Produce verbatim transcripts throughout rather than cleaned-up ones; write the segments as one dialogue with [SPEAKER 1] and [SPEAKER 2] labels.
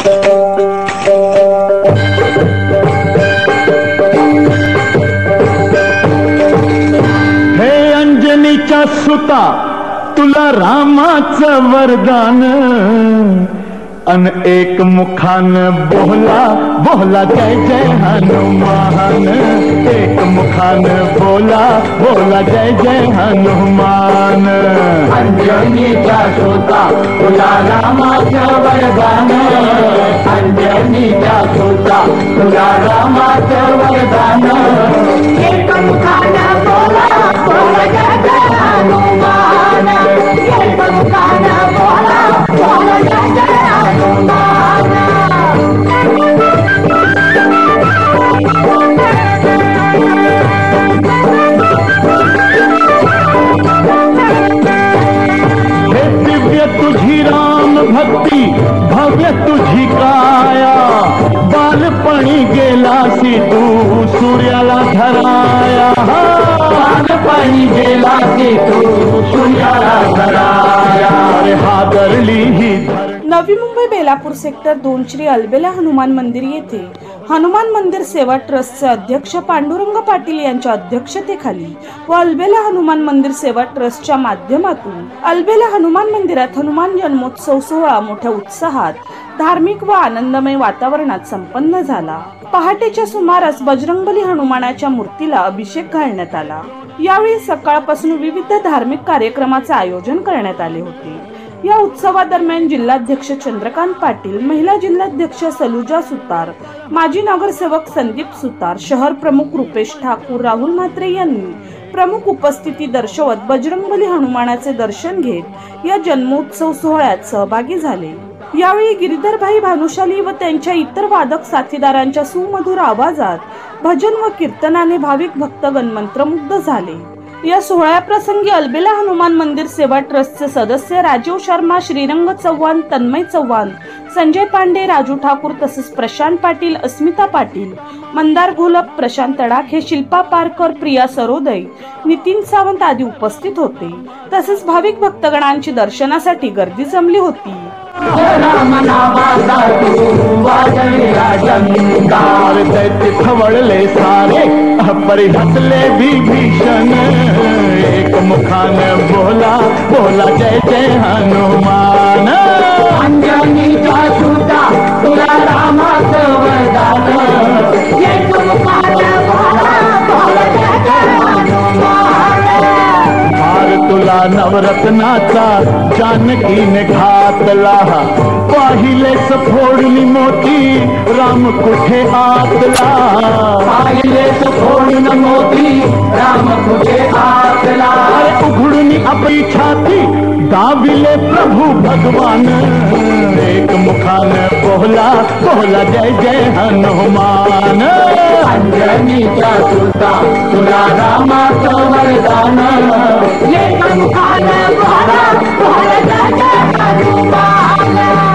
[SPEAKER 1] हे अंजनीच्या सुता तुला रामाचं वरदान, अन एक मुखान बोला बोला जय जय हनुमान, एक मुखान बोला बोला जय जय हनुमान।
[SPEAKER 2] अंजनीचा सुता तुला रामाचं वरदान, अंजनीचा सुता तुला रामाचं वरदान, एक मुखान बोला बोला जय जय हनुमान, एक मुखान बोला बोला जय जय हनुमान।
[SPEAKER 1] हे दिव्य तुझी राम भक्ती, भव्य तुझी काया, बालपणी गेलासी तू सूर्याला धराया,
[SPEAKER 2] बालपणी गेलासी तू सूर्याला धराया,
[SPEAKER 1] अरे हादरली ही
[SPEAKER 3] नवी मुंबई बेलापूर सेक्टर दोन श्री अलबेला हनुमान मंदिर येथे हनुमान मंदिर सेवा ट्रस्टचे अध्यक्ष पांडुरंग पाटील यांच्या अध्यक्षतेखाली व अलबेला हनुमान मंदिर सेवा ट्रस्टच्या माध्यमातून अलबेला हनुमान मंदिरात हनुमान जन्मोत्सव सोहळा मोठ्या उत्साहात धार्मिक व आनंदमय वातावरणात संपन्न झाला। पहाटेच्या सुमारास बजरंगबली हनुमानाच्या मूर्तीला अभिषेक घालण्यात आला। यावेळी सकाळपासून विविध धार्मिक कार्यक्रमाचे आयोजन करण्यात आले होते। या उत्सवादरम्यान जिल्हाध्यक्ष चंद्रकांत पाटील, महिला जिल्हाध्यक्ष सलुजा सुतार, माजी नगरसेवक संदीप सुतार, शहर प्रमुख रुपेश ठाकूर, राहुल म्हात्रे यांनी प्रमुख उपस्थिती दर्शवत बजरंगबली हनुमानाचे दर्शन घेत या जन्मोत्सव सोहळ्यात सहभागी झाले। यावेळी गिरीधरभाई भानुशाली व त्यांच्या इतर वादक साथीदारांच्या सुमधुर आवाजात भजन व कीर्तनाने भाविक भक्तगण मंत्रमुग्ध झाले। या सोहळ्याप्रसंगी अलबेला हनुमान मंदिर सेवा ट्रस्टचे सदस्य राजीव शर्मा, श्रीरंग चव्हाण, तन्मय चव्हाण, संजय पांडे, राजू ठाकूर तसेच प्रशांत पाटील, अस्मिता पाटील, मंदार घोलप, प्रशांत तडाखे, शिल्पा पारकर, प्रिया सरोदय, नितीन सावंत आदी उपस्थित होते। तसेच भाविक भक्तगणांची दर्शनासाठी गर्दी जमली होती।
[SPEAKER 1] खवळले सारे परिहसले भी भीषण, एक मुखान बोला बोला जय जय हनुमान।
[SPEAKER 2] अंजनीचा सुता तुला रामाचं वरदान, एक मुखान बोला बोला जय जय हनुमान।
[SPEAKER 1] हार तुला नवरत्नाचा जानकीने घातला, पाहिलेस फोडली मोती राम कुठे आतला,
[SPEAKER 2] पाहिलेस फोडून मोती राम कुठे आतला,
[SPEAKER 1] उघडून आपली छाती दाबिले प्रभु भगवान, एक मुखान बोला बोला जय जय हनुमान।
[SPEAKER 2] अंजनीचा सुता तुला रामाचं वरदान, एक मुखान बोला बोला जय जय हनुमान।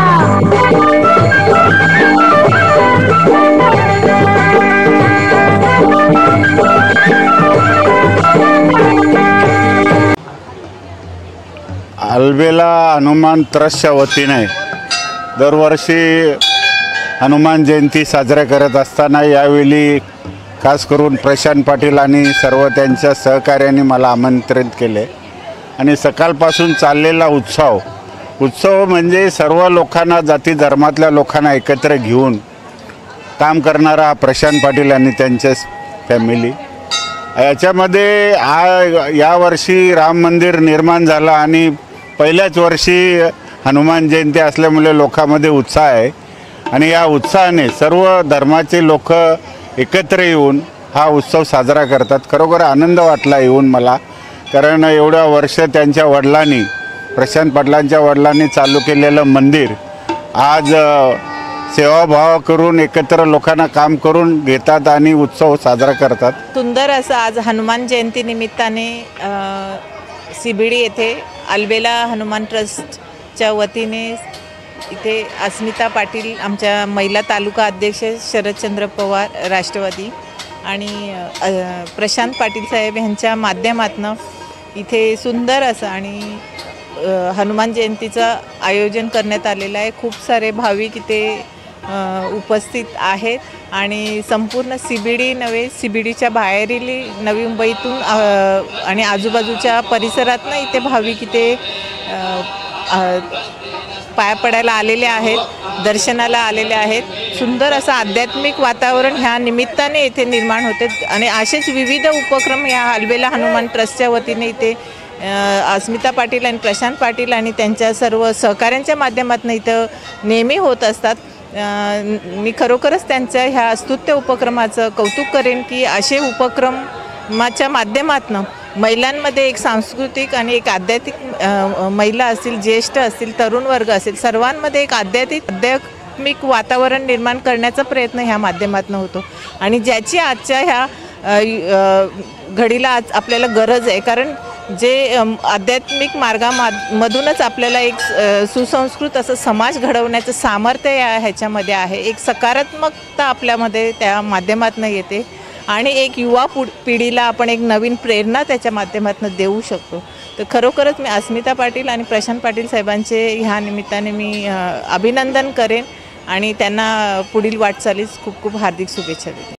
[SPEAKER 4] अलबेला हनुमान ट्रस्टच्या वतीने दरवर्षी हनुमान जयंती साजरा करत असताना यावेळी खास करून प्रशांत पाटील आणि सर्व त्यांच्या सहकार्याने मला आमंत्रित केले आणि सकाळपासून चाललेला उत्सव उत्सव म्हणजे सर्व लोकांना, जाती धर्मातल्या लोकांना एकत्र घेऊन काम करणारा हा प्रशांत पाटील आणि त्यांच्या फॅमिली। याच्यामध्ये आ यावर्षी राम मंदिर निर्माण झालं आणि पहिल्याच वर्षी हनुमान जयंती असल्यामुळे लोकांमध्ये उत्साह आहे आणि या उत्साहाने सर्व धर्माचे लोक एकत्र येऊन हा उत्सव साजरा करतात। खरोखर आनंद वाटला येऊन मला, कारण एवढ्या वर्ष त्यांच्या वडिलांनी, प्रशांत पाटलांच्या वडिलांनी चालू केलेलं मंदिर आज सेवाभाव करून एकत्र लोकांना काम करून घेतात आणि उत्सव साजरा करतात।
[SPEAKER 5] सुंदर असं आज हनुमान जयंती निमित्ताने सीबीडी येथे अलबेला हनुमान ट्रस्टच्या वतीने इथे अस्मिता पाटील, आमच्या महिला तालुका अध्यक्ष शरदचंद्र पवार राष्ट्रवादी आणि प्रशांत पाटील साहेब यांच्या माध्यमातून इथे सुंदर असं आणि हनुमान जयंतीचं आयोजन करण्यात आलेलं आहे। खूप सारे भाविक इथे अ, उपस्थित आहेत आणि संपूर्ण सी बी डी नव्हे सी बी डीच्या बाहेरील नवी मुंबईतून अ, आणि आजूबाजूच्या परिसरातनं इथे भाविक इथे अ, अ, पाया पडायला आलेले आहेत, दर्शनाला आलेले आहेत. सुंदर असं आध्यात्मिक वातावरण ह्या निमित्ताने इथे निर्माण होते आणि असेच विविध उपक्रम या अल्बेला हनुमान ट्रस्टच्या वतीने इथे अस्मिता पाटील आणि प्रशांत पाटील आणि त्यांच्या सर्व सहकाऱ्यांच्या माध्यमातून इथं नेहमी होत असतात. मी खरोखरच त्यांच्या ह्या स्तुत्य उपक्रमाचं कौतुक करेन की असे उपक्रमाच्या माध्यमातून महिलांमध्ये एक सांस्कृतिक आणि एक आध्यात्मिक महिला असतील, ज्येष्ठ असतील, तरुण वर्ग असेल, सर्वांमध्ये एक आध्यात्मिक आध्यात्मिक वातावरण निर्माण करण्याचा प्रयत्न ह्या माध्यमातून होतो आणि ज्याची आजच्या ह्या घडीला आज आपल्याला गरज आहे. कारण जे आध्यात्मिक मार्गामधूनच आपल्याला एक सुसंस्कृत असं समाज घडवण्याचं सामर्थ्य या ह्याच्यामध्ये आहे. एक सकारात्मकता आपल्यामध्ये त्या माध्यमातून येते आणि एक युवा पुढ पिढीला आपण एक नवीन प्रेरणा त्याच्या माध्यमातून देऊ शकतो. तर खरोखरच मी अस्मिता पाटील आणि प्रशांत पाटील साहेबांचे ह्या निमित्ताने मी अभिनंदन करेन आणि त्यांना पुढील वाटचालीस खूप खूप हार्दिक शुभेच्छा देते.